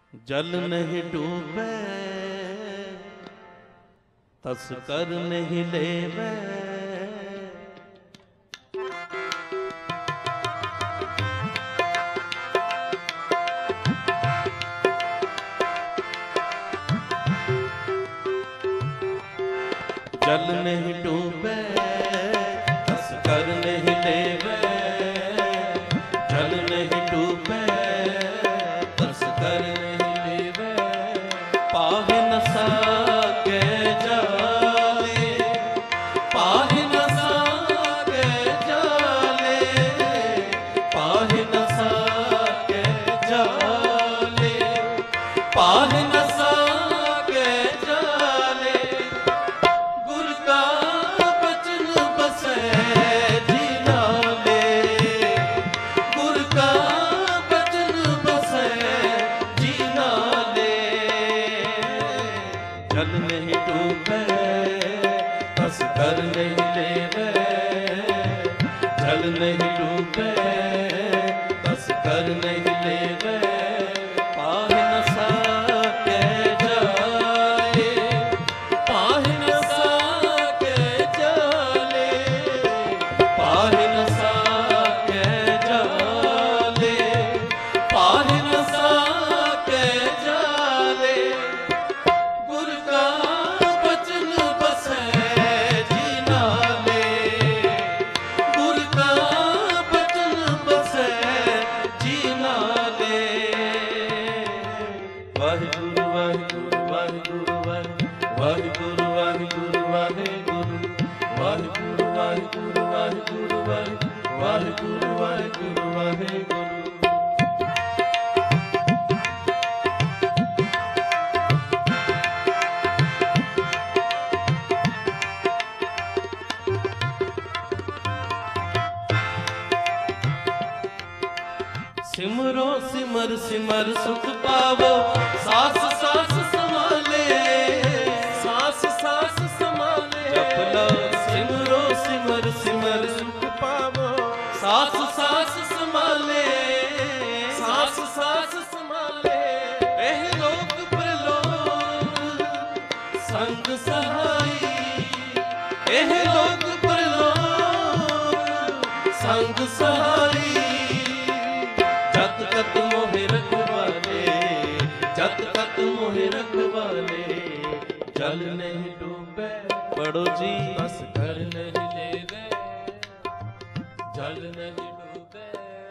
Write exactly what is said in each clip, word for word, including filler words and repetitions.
जल नहीं डूबे तस्कर नहीं लेवे, जल नहीं डूबे तस्कर नहीं लेवे, जल नहीं डूबे तस्कर नहीं लेवे, पाहि न सके जाले, पाहि न सके जाले, पाहि न सके जाले, पाहि न सके जाले, गुर का बचन बसे जी नाले, गुर का बचन बसे जी नाले, जल नहीं डूबे तस्कर नहीं लेवे, जल नहीं डूबे तस्कर नहीं लेवे, पाहि न सके जाले, पाहि न सके जाले, पाहि न सके जाले, पाहि न सके जाले, गुर का बचन बसे जी नाले, गुर का बचन बसे जी नाले। वाहिगुरु वाहिगुरु वाहिगुरु वाहिगुरु वाहिगुरु वाहिगुरु वाहिगुरु वाहिगुरु वाहिगुरु वाहिगुरु वाहिगुरु वाहिगुरु। सिमरो सिमर सिमर सुख पावो, सास सास संभाले, सास सास संभाले, जप लो सिमरो सिमर सिमर सुख पावो, सास सास संभाले, सास सास संभाले, एह लोक परलोक संग सहाई, एह लोक परलोक संग सहाई, जत तक मोहे रखवाले, जत तक मोहे रखवाले, जल नहीं डूबे पड़ो जी तस्कर नहीं लेवे, जल नहीं डूबे,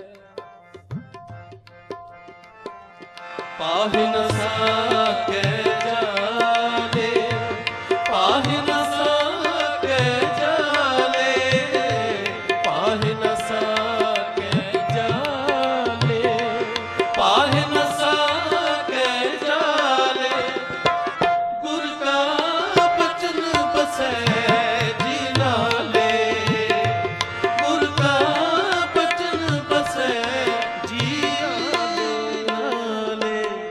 पाहि न सके जाले, पाहि न सके जाले, पाहि न सके जाले, पाहि न सके जाले, गुर का बचन बसे जी नाले, गुर का बचन बसे जी नाले।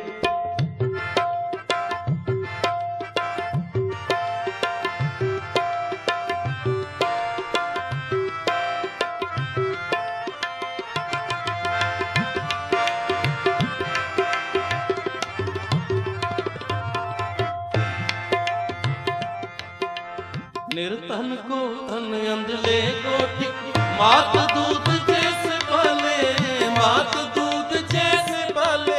निर्धन को धन अंधले को टिक, मात दूध जैसे पाले, मात दूध जैसे पाले,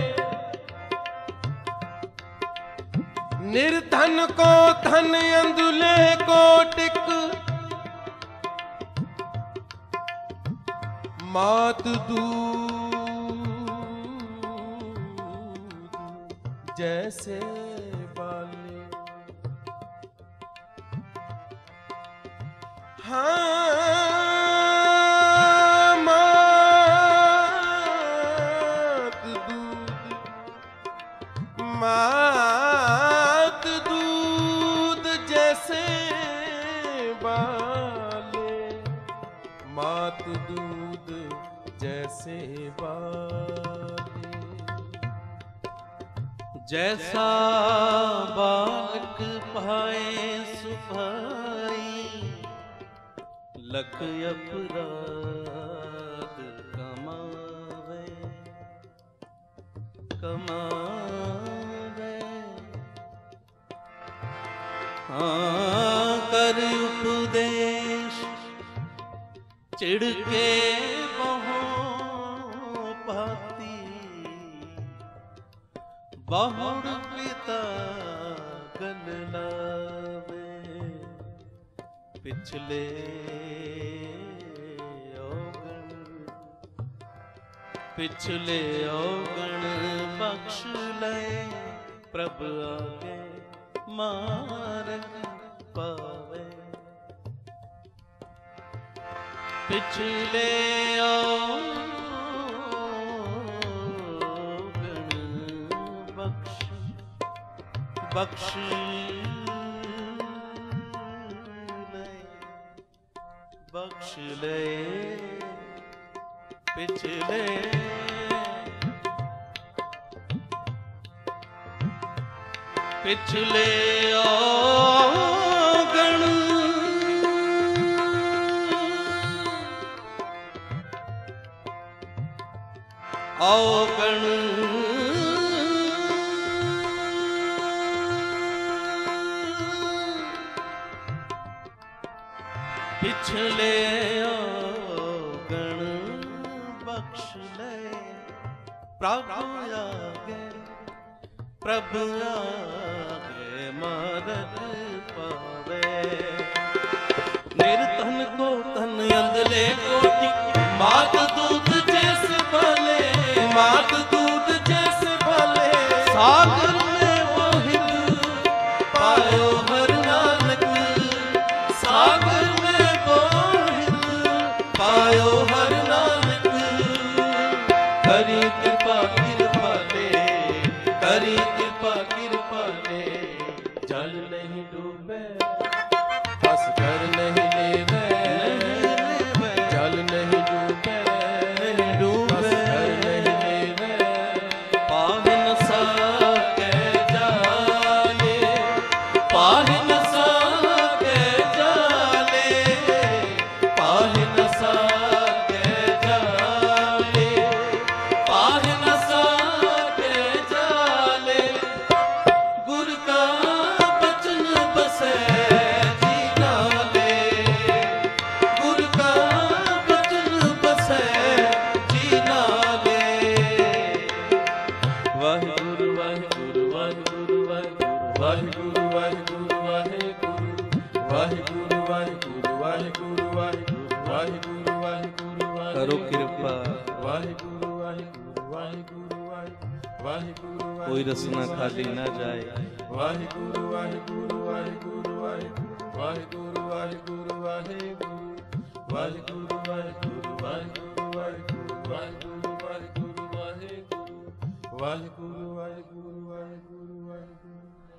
निर्धन को धन अंधुले को टिक, मात दूध जैसे बाले, हाँ मात दूध, मात दूध जैसे बाले, मात दूध जैसे बाले, जैसा बालक पाए सुभाई, लख अपराध कमावे, कमावे। हाँ कर उपदेश चिढ़ के बहु पाती बहुड़ पिता गन लावे पिछले औगण पिछले औगण बख्श ले प्रभ आगे मार्ग पावे पिछले औगण बख्श बख्श ले बख्श ले पिछले पिछले औगण औगण पिछले औगण बख्श ले प्रभु आगे प्रभु आगे मदद पावे निर्धन को धन अंधले कोटि मात दूत जैसे भले मात दूत जैसे भले सागर में वो हित पायो हर नानक सागर में वो हित पायो हर नानक करी कृपा कृपा ले करी कृपा कृपा ले जल नहीं डूबे बस कर नहीं लेवे जल नहीं डूबे नहीं डूबे पावन सा के जाले पावन सा के जाले पावन सा के जाले पावन सा के जाले गुर का बचन बसे जी नाले गुर का बचन बसे जी नाले वाहिगुरु वाहिगुरु वाहिगुरु वाहिगुरु वाहिगुरु वाहिगुरु वाहिगुरु वाहिगुरु वाहिगुरु वाहिगुरु वाहिगुरु वाहिगुरु करो कृपा वाहिगुरु वाहिगुरु वाहिगुरु वाहिगुरु कोई रसना खाली ना जाए वाहिगुरु वाहिगुरु वाहिगुरु वाहिगुरु वाहिगुरु वाहिगुरु वाहिगुरु वाहिगुरु वाहिगुरु वाहिगुरु वाहिगुरु वाहिगुरु वाहिगुरु वाहिगुरु वाहिगुरु वाहिगुरु वाहिगुरु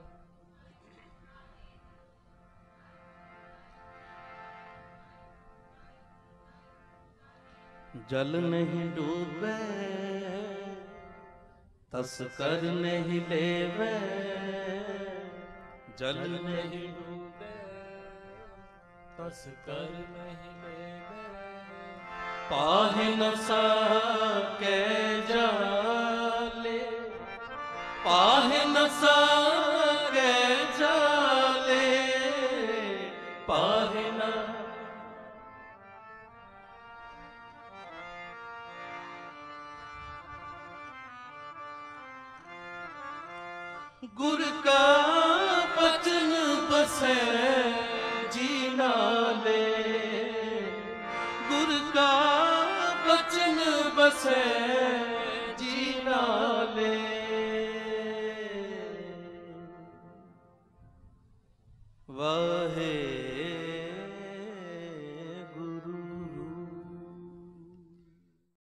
जल नहीं डूबे तस्कर नहीं लेवे जल नहीं डूबे तस्कर नहीं लेवे पाहि न सके जाले पाहि न सके जाले पाहि न गुर का बचन बसे जी नाले गुर का बचन बसे जी नाले वाहे